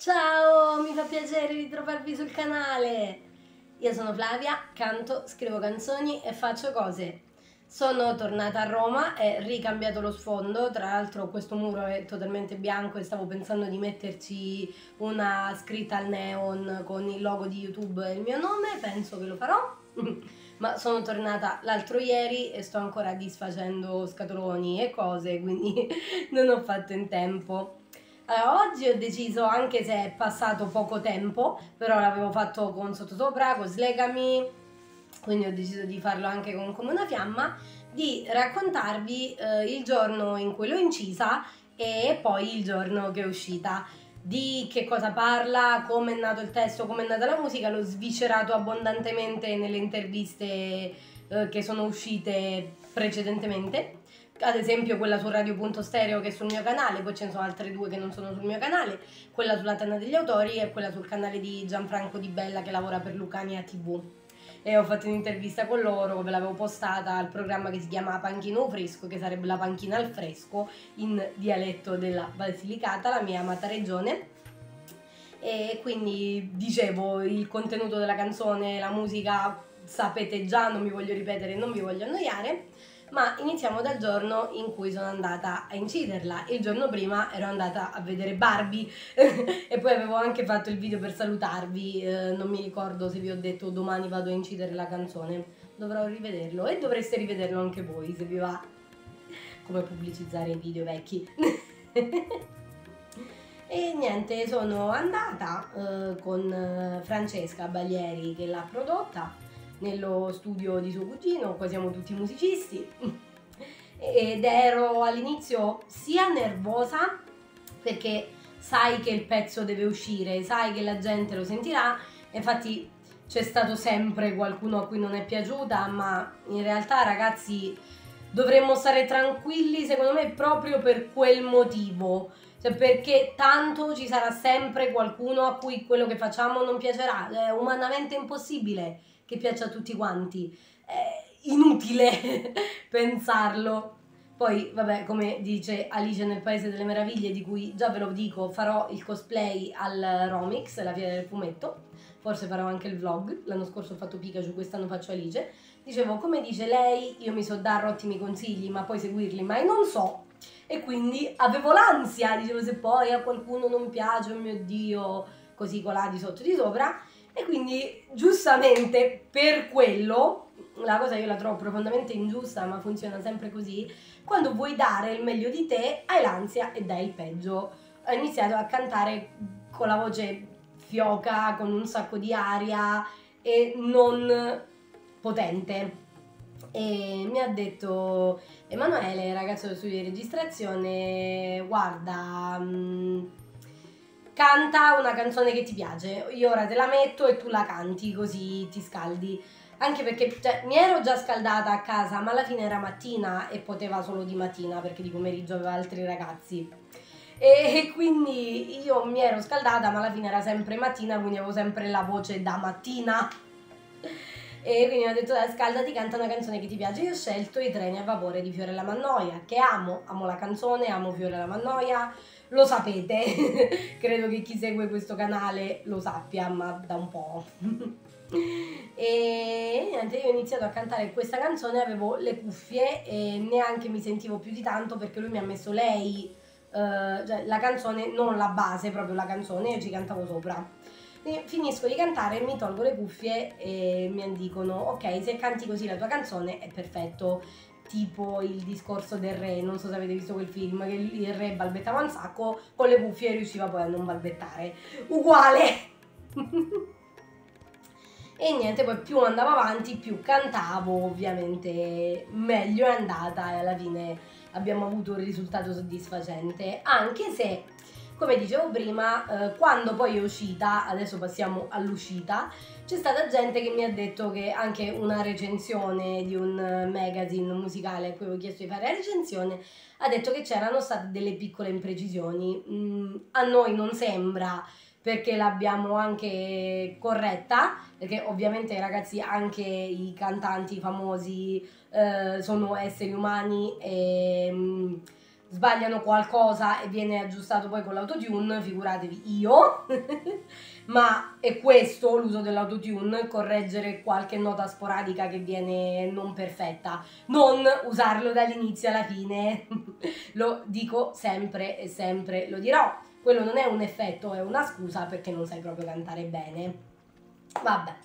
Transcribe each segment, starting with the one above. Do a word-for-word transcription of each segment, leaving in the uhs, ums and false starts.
Ciao, mi fa piacere ritrovarvi sul canale. Io sono Flavia, canto, scrivo canzoni e faccio cose. Sono tornata a Roma e ricambiato lo sfondo, tra l'altro questo muro è totalmente bianco e stavo pensando di metterci una scritta al neon con il logo di YouTube e il mio nome, penso che lo farò. Ma sono tornata l'altro ieri e sto ancora disfacendo scatoloni e cose, quindi non ho fatto in tempo. Allora, oggi ho deciso, anche se è passato poco tempo, però l'avevo fatto con Sottosopra, con Slegami, quindi ho deciso di farlo anche con Come una fiamma, di raccontarvi eh, il giorno in cui l'ho incisa e poi il giorno che è uscita. Di che cosa parla, come è nato il testo, come è nata la musica, l'ho sviscerato abbondantemente nelle interviste eh, che sono uscite precedentemente, ad esempio quella su Radio Punto Stereo che è sul mio canale, poi ce ne sono altre due che non sono sul mio canale, quella sulla Tana degli Autori e quella sul canale di Gianfranco Di Bella che lavora per Lucania T V. E ho fatto un'intervista con loro, ve l'avevo postata al programma che si chiama Panchino Fresco, che sarebbe la panchina al fresco in dialetto della Basilicata, la mia amata regione. E quindi dicevo, il contenuto della canzone, la musica sapete già, non mi voglio ripetere, non vi voglio annoiare, ma iniziamo dal giorno in cui sono andata a inciderla. Il giorno prima ero andata a vedere Barbie e poi avevo anche fatto il video per salutarvi, eh, non mi ricordo se vi ho detto domani vado a incidere la canzone, dovrò rivederlo e dovreste rivederlo anche voi se vi va, come pubblicizzare i video vecchi. E niente, sono andata eh, con eh, Francesca Baglieri che l'ha prodotta nello studio di suo cugino, qua siamo tutti musicisti, ed ero all'inizio sia nervosa perché sai che il pezzo deve uscire, sai che la gente lo sentirà, infatti c'è stato sempre qualcuno a cui non è piaciuta, ma in realtà ragazzi dovremmo stare tranquilli secondo me proprio per quel motivo, cioè perché tanto ci sarà sempre qualcuno a cui quello che facciamo non piacerà, è umanamente impossibile che piaccia a tutti quanti, è inutile pensarlo. Poi vabbè, come dice Alice nel Paese delle Meraviglie, di cui già ve lo dico, farò il cosplay al Romix, la fiera del fumetto, forse farò anche il vlog, l'anno scorso ho fatto Pikachu, quest'anno faccio Alice. Dicevo, come dice lei, io mi so dare ottimi consigli, ma poi seguirli mai non so, e quindi avevo l'ansia, dicevo se poi a qualcuno non piace, oh mio Dio, così colà di sotto di sopra. E quindi giustamente per quello, la cosa io la trovo profondamente ingiusta, ma funziona sempre così, quando vuoi dare il meglio di te hai l'ansia e dai il peggio. Ho iniziato a cantare con la voce fioca, con un sacco di aria e non potente. E mi ha detto Emanuele, ragazzo del studio di registrazione, guarda, mh, canta una canzone che ti piace, io ora te la metto e tu la canti così ti scaldi. Anche perché cioè, mi ero già scaldata a casa, ma alla fine era mattina e poteva solo di mattina perché di pomeriggio aveva altri ragazzi. E quindi io mi ero scaldata, ma alla fine era sempre mattina, quindi avevo sempre la voce da mattina. E quindi mi ha detto dai, scaldati, canta una canzone che ti piace. Io ho scelto I treni a vapore di Fiorella Mannoia, che amo, amo la canzone, amo Fiorella Mannoia, lo sapete, credo che chi segue questo canale lo sappia, ma da un po'. E niente, io ho iniziato a cantare questa canzone, avevo le cuffie e neanche mi sentivo più di tanto perché lui mi ha messo lei, eh, cioè la canzone, non la base, proprio la canzone, io ci cantavo sopra. Finisco di cantare, mi tolgo le cuffie e mi dicono ok, se canti così la tua canzone è perfetto, tipo il discorso del re, non so se avete visto quel film, che il re balbettava un sacco, con le cuffie riusciva poi a non balbettare, uguale. E niente, poi più andavo avanti, più cantavo, ovviamente meglio è andata e alla fine abbiamo avuto un risultato soddisfacente, anche se, come dicevo prima, eh, quando poi è uscita, adesso passiamo all'uscita, c'è stata gente che mi ha detto che anche una recensione di un magazine musicale a cui avevo chiesto di fare la recensione ha detto che c'erano state delle piccole imprecisioni. Mm, a noi non sembra, perché l'abbiamo anche corretta, perché ovviamente ragazzi anche i cantanti famosi eh, sono esseri umani e mh, sbagliano qualcosa e viene aggiustato poi con l'autotune, figuratevi io. Ma è questo l'uso dell'autotune, correggere qualche nota sporadica che viene non perfetta, non usarlo dall'inizio alla fine. Lo dico sempre e sempre lo dirò. Quello non è un effetto, è una scusa perché non sai proprio cantare bene. Vabbè.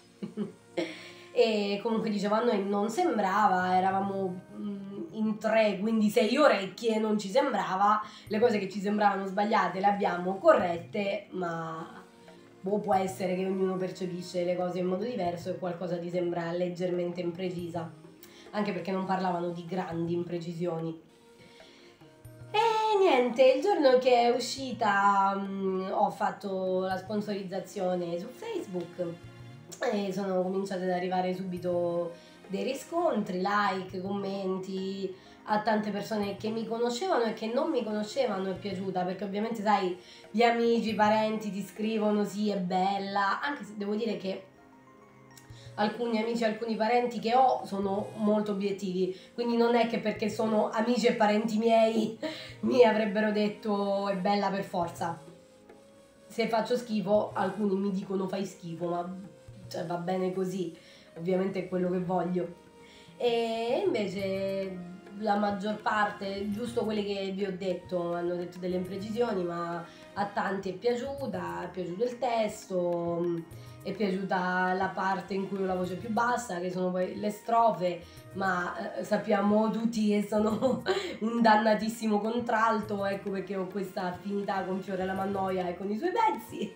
E comunque dicevo, a noi non sembrava, eravamo in tre, quindi sei orecchie, non ci sembrava, le cose che ci sembravano sbagliate le abbiamo corrette, ma boh, può essere che ognuno percepisce le cose in modo diverso e qualcosa ti sembra leggermente imprecisa, anche perché non parlavano di grandi imprecisioni. E niente, il giorno che è uscita mh, ho fatto la sponsorizzazione su Facebook e sono cominciate ad arrivare subito dei riscontri, like, commenti a tante persone che mi conoscevano e che non mi conoscevano. È piaciuta perché ovviamente sai, gli amici, i parenti ti scrivono sì è bella, anche se devo dire che alcuni amici e alcuni parenti che ho sono molto obiettivi, quindi non è che perché sono amici e parenti miei mi avrebbero detto è bella per forza. Se faccio schifo alcuni mi dicono fai schifo, ma cioè, va bene così, ovviamente è quello che voglio. E invece la maggior parte, giusto quelli che vi ho detto, hanno detto delle imprecisioni, ma a tanti è piaciuta, è piaciuto il testo, è piaciuta la parte in cui ho la voce più bassa, che sono poi le strofe, ma eh, sappiamo tutti che sono un dannatissimo contralto, ecco perché ho questa affinità con Fiore la Mannoia e con i suoi pezzi.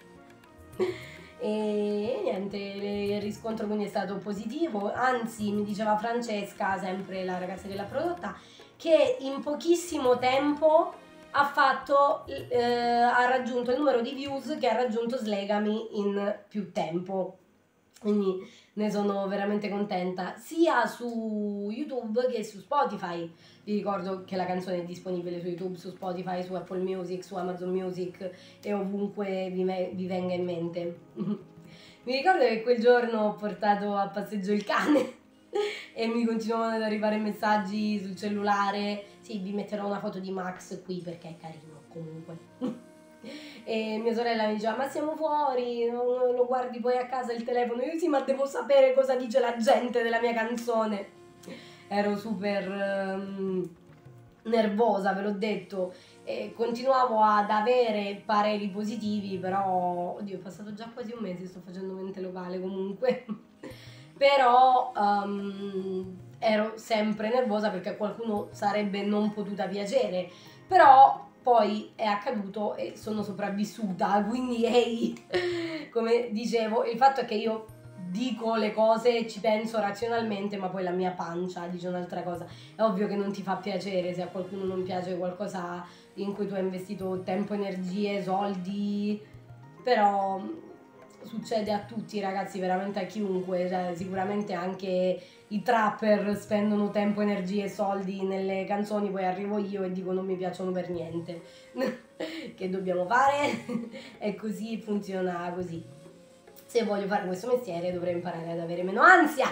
E niente, il riscontro quindi è stato positivo, anzi mi diceva Francesca, sempre la ragazza che l'ha prodotta, che in pochissimo tempo ha fatto, eh, ha raggiunto il numero di views che ha raggiunto Slegami in più tempo, quindi ne sono veramente contenta, sia su YouTube che su Spotify. Vi ricordo che la canzone è disponibile su YouTube, su Spotify, su Apple Music, su Amazon Music e ovunque vi, vi venga in mente. Mi ricordo che quel giorno ho portato a passeggio il cane e mi continuavano ad arrivare messaggi sul cellulare. Sì, vi metterò una foto di Max qui perché è carino comunque. E mia sorella mi diceva ma siamo fuori, non lo guardi poi a casa il telefono? Io sì, ma devo sapere cosa dice la gente della mia canzone. Ero super um, nervosa, ve l'ho detto, e continuavo ad avere pareri positivi, però oddio, è passato già quasi un mese, sto facendo mente locale comunque. Però um, ero sempre nervosa perché a qualcuno sarebbe non potuta piacere, però poi è accaduto e sono sopravvissuta, quindi ehi, come dicevo, il fatto è che io dico le cose, ci penso razionalmente, ma poi la mia pancia dice un'altra cosa. È ovvio che non ti fa piacere se a qualcuno non piace qualcosa in cui tu hai investito tempo, energie, soldi, però succede a tutti ragazzi, veramente a chiunque, cioè, sicuramente anche i trapper spendono tempo, energie e soldi nelle canzoni, poi arrivo io e dico non mi piacciono per niente. Che dobbiamo fare? È così, funziona così. Se voglio fare questo mestiere dovrei imparare ad avere meno ansia.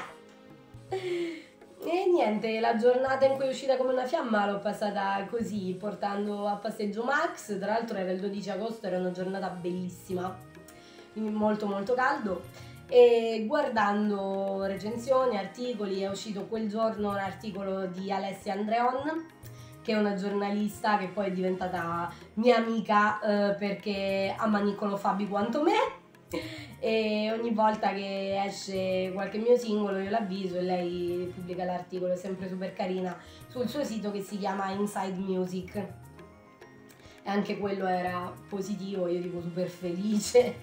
E niente, la giornata in cui è uscita come una fiamma l'ho passata così, portando a passeggio Max. Tra l'altro era il dodici agosto, era una giornata bellissima, quindi molto molto caldo. E guardando recensioni, articoli, è uscito quel giorno un articolo di Alessia Andreon, che è una giornalista che poi è diventata mia amica eh, perché ama Niccolò Fabi quanto me. E ogni volta che esce qualche mio singolo io l'avviso e lei pubblica l'articolo, è sempre super carina, sul suo sito che si chiama Inside Music, e anche quello era positivo, io tipo super felice.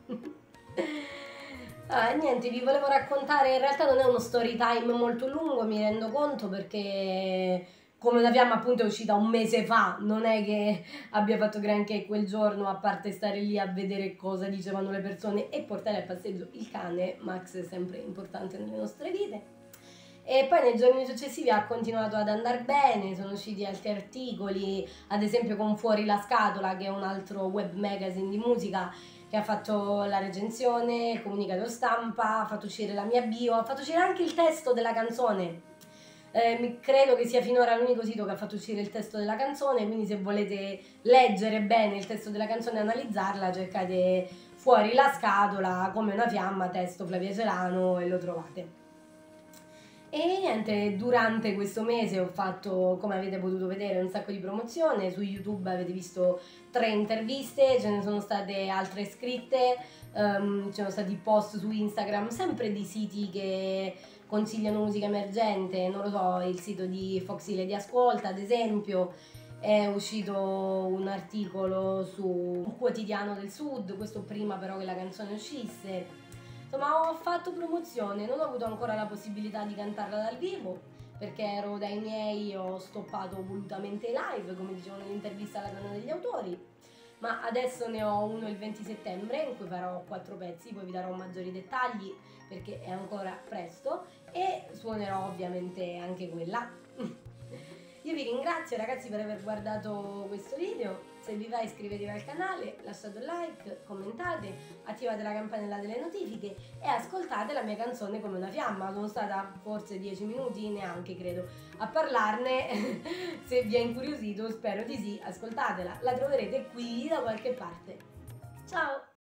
Ah, niente, vi volevo raccontare, in realtà non è uno story time molto lungo, mi rendo conto, perché come una fiamma appunto è uscita un mese fa, non è che abbia fatto granché quel giorno, a parte stare lì a vedere cosa dicevano le persone e portare a passeggio il cane. Max è sempre importante nelle nostre vite. E poi nei giorni successivi ha continuato ad andare bene, sono usciti altri articoli, ad esempio con Fuori la Scatola, che è un altro web magazine di musica, che ha fatto la recensione, il comunicato stampa, ha fatto uscire la mia bio, ha fatto uscire anche il testo della canzone. Eh, mi- credo che sia finora l'unico sito che ha fatto uscire il testo della canzone, quindi se volete leggere bene il testo della canzone e analizzarla, cercate fuori la scatola come una fiamma, testo Flavia Celano e lo trovate. E niente, durante questo mese ho fatto, come avete potuto vedere, un sacco di promozione. Su YouTube avete visto tre interviste, ce ne sono state altre scritte, ehm, ci sono stati post su Instagram, sempre di siti che consigliano musica emergente, non lo so, il sito di Foxy Lady Ascolta, ad esempio. È uscito un articolo su un quotidiano del Sud, questo prima però che la canzone uscisse. Insomma, ho fatto promozione, non ho avuto ancora la possibilità di cantarla dal vivo perché ero dai miei, ho stoppato volutamente i live, come dicevo nell'intervista alla donna degli autori, ma adesso ne ho uno il venti settembre in cui farò quattro pezzi, poi vi darò maggiori dettagli perché è ancora presto e suonerò ovviamente anche quella. Io vi ringrazio ragazzi per aver guardato questo video, se vi va iscrivetevi al canale, lasciate un like, commentate, attivate la campanella delle notifiche e ascoltate la mia canzone Come una fiamma. Sono stata forse dieci minuti, neanche credo, a parlarne. Se vi è incuriosito, spero di sì, ascoltatela, la troverete qui da qualche parte. Ciao!